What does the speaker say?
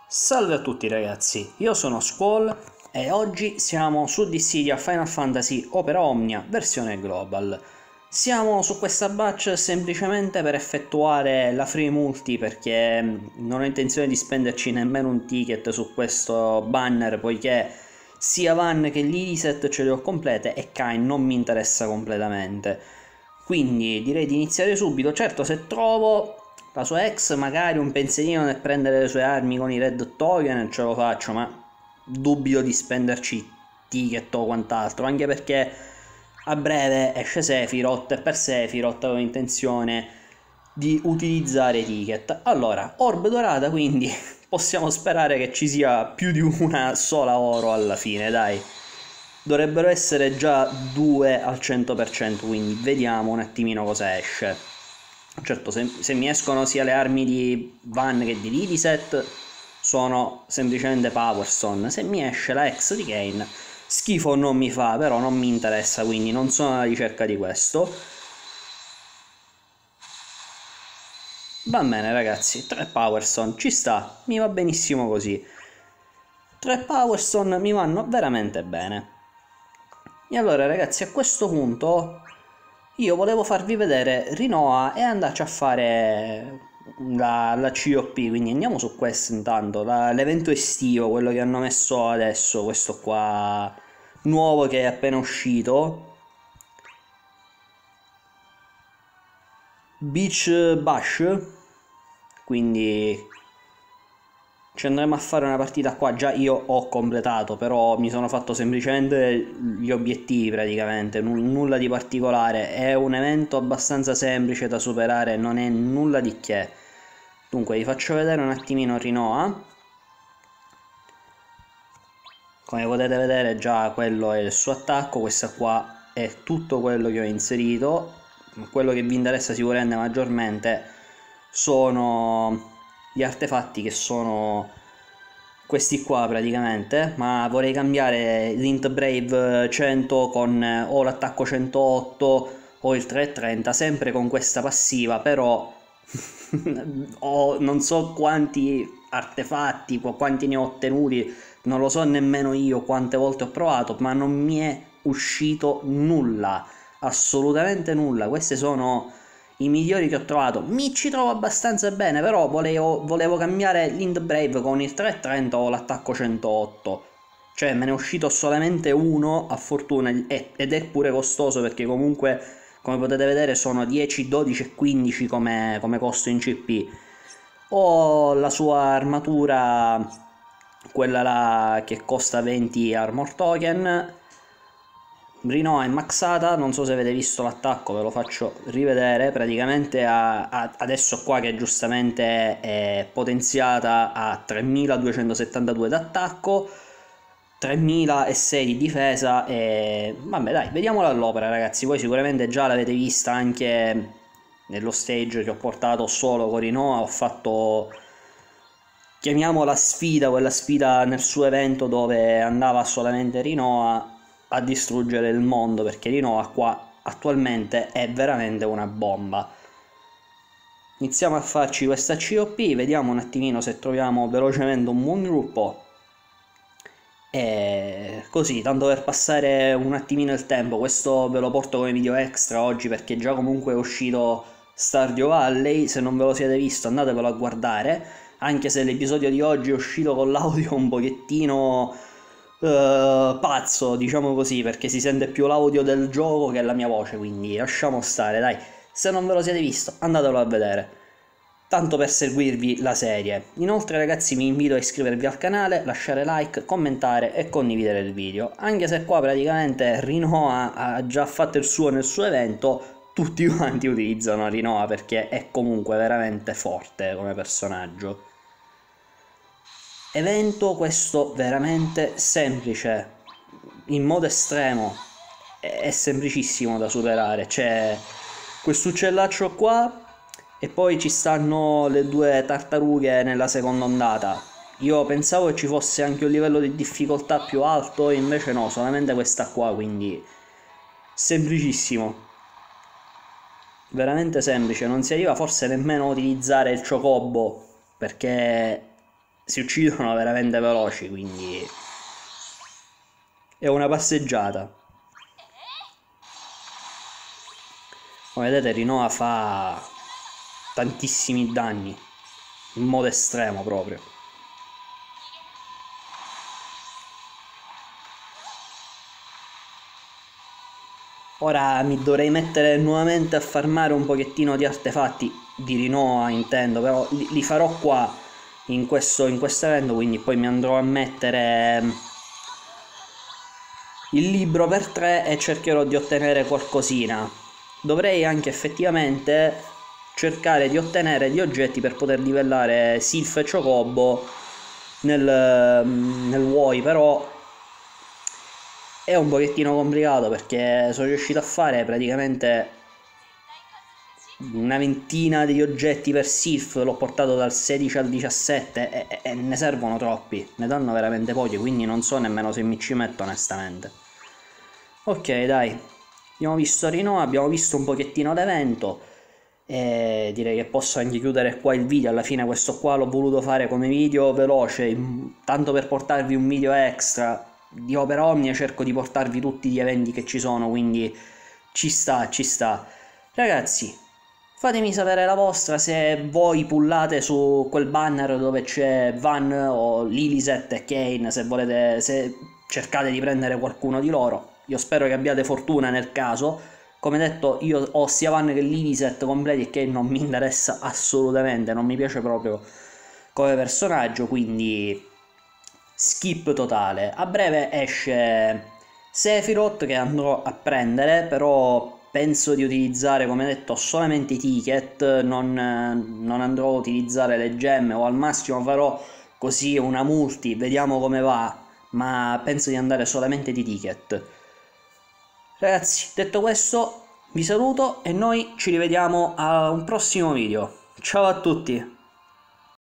Salve a tutti ragazzi, io sono Squall e oggi siamo su Dissidia Final Fantasy Opera Omnia versione Global. Siamo su questa batch semplicemente per effettuare la free multi perché non ho intenzione di spenderci nemmeno un ticket su questo banner, poiché sia Van che l'Iliset ce le ho complete e Kain non mi interessa completamente. Quindi direi di iniziare subito. Certo, se trovo la sua ex, magari un pensierino nel prendere le sue armi con i red token ce lo faccio, ma dubito di spenderci ticket o quant'altro, anche perché a breve esce Sephiroth e per Sephiroth avevo intenzione di utilizzare ticket. Allora, orb dorata, quindi possiamo sperare che ci sia più di una sola oro alla fine, dai. Dovrebbero essere già due al 100%, quindi vediamo un attimino cosa esce. Certo, se mi escono sia le armi di Van che di Lidiset, sono semplicemente Power Stone. Se mi esce la ex di Kain, schifo non mi fa, però non mi interessa, quindi non sono alla ricerca di questo. Va bene ragazzi, 3 Power Stone, ci sta, mi va benissimo così. 3 Power Stone mi vanno veramente bene. E allora ragazzi, a questo punto io volevo farvi vedere Rinoa e andarci a fare la COP, quindi andiamo su questo intanto, l'evento estivo, quello che hanno messo adesso, questo qua nuovo che è appena uscito, Beach Bash, quindi ci andremo a fare una partita qua. Già io ho completato, però mi sono fatto semplicemente gli obiettivi praticamente, nulla di particolare. È un evento abbastanza semplice da superare, non è nulla di che. Dunque vi faccio vedere un attimino Rinoa. Come potete vedere già quello è il suo attacco, questa qua è tutto quello che ho inserito. Quello che vi interessa sicuramente maggiormente sono gli artefatti, che sono questi qua praticamente, ma vorrei cambiare l'Int Brave 100 con o l'attacco 108 o il 330, sempre con questa passiva, però ho non so quanti artefatti, quanti ne ho ottenuti, non lo so nemmeno io quante volte ho provato, ma non mi è uscito nulla, assolutamente nulla. Queste sono i migliori che ho trovato. Mi ci trovo abbastanza bene, però volevo cambiare l'Int Brave con il 330 o l'attacco 108. Cioè me ne è uscito solamente uno a fortuna, ed è pure costoso perché comunque, come potete vedere, sono 10, 12 e 15 come costo in CP. Ho la sua armatura, quella là che costa 20 armor token. Rinoa è maxata, non so se avete visto l'attacco, ve lo faccio rivedere. Praticamente adesso qua che giustamente è potenziata a 3272 d'attacco, 3006 di difesa e vabbè dai, vediamola all'opera ragazzi. Voi sicuramente già l'avete vista anche nello stage che ho portato solo con Rinoa. Ho fatto, chiamiamola sfida, quella sfida nel suo evento dove andava solamente Rinoa a distruggere il mondo, perché Rinoa qua attualmente è veramente una bomba. Iniziamo a farci questa COP, vediamo un attimino se troviamo velocemente un buon gruppo e così, tanto per passare un attimino il tempo. Questo ve lo porto come video extra oggi perché già comunque è uscito Stardew Valley. Se non ve lo siete visto andatevelo a guardare, anche se l'episodio di oggi è uscito con l'audio un pochettino pazzo, diciamo così, perché si sente più l'audio del gioco che la mia voce, quindi lasciamo stare, dai. Se non ve lo siete visto andatelo a vedere, tanto per seguirvi la serie. Inoltre ragazzi vi invito a iscrivervi al canale, lasciare like, commentare e condividere il video, anche se qua praticamente Rinoa ha già fatto il suo nel suo evento. Tutti quanti utilizzano Rinoa perché è comunque veramente forte come personaggio. Evento questo veramente semplice, in modo estremo, è semplicissimo da superare. C'è questo uccellaccio qua e poi ci stanno le due tartarughe nella seconda ondata. Io pensavo che ci fosse anche un livello di difficoltà più alto, invece no, solamente questa qua, quindi semplicissimo, veramente semplice. Non si arriva forse nemmeno a utilizzare il Chocobo perché si uccidono veramente veloci, quindi è una passeggiata. Come vedete Rinoa fa tantissimi danni, in modo estremo proprio. Ora mi dovrei mettere nuovamente a farmare un pochettino di artefatti di Rinoa, intendo, però li farò qua in questo evento, quindi poi mi andrò a mettere il libro per 3 e cercherò di ottenere qualcosina. Dovrei anche effettivamente cercare di ottenere gli oggetti per poter livellare Silph e Chocobo nel WoE, però è un pochettino complicato perché sono riuscito a fare praticamente una ventina di oggetti per Silph, l'ho portato dal 16 al 17 e ne servono troppi, ne danno veramente pochi, quindi non so nemmeno se mi ci metto onestamente. Ok, dai, abbiamo visto Rinoa, abbiamo visto un pochettino l'evento e direi che posso anche chiudere qua il video. Alla fine questo qua l'ho voluto fare come video veloce, tanto per portarvi un video extra. Di Opera Omnia cerco di portarvi tutti gli eventi che ci sono, quindi ci sta, ci sta. Ragazzi, fatemi sapere la vostra, se voi pullate su quel banner dove c'è Van o Liliset e Kane, se volete, se cercate di prendere qualcuno di loro. Io spero che abbiate fortuna nel caso. Come detto, io ho sia Van che Liliset completi e Kane non mi interessa assolutamente, non mi piace proprio come personaggio, quindi skip totale. A breve esce Sephiroth che andrò a prendere, però penso di utilizzare, come detto, solamente i ticket, non andrò a utilizzare le gemme, o al massimo farò così una multi, vediamo come va, ma penso di andare solamente di ticket. Ragazzi, detto questo vi saluto e noi ci rivediamo a un prossimo video. Ciao a tutti!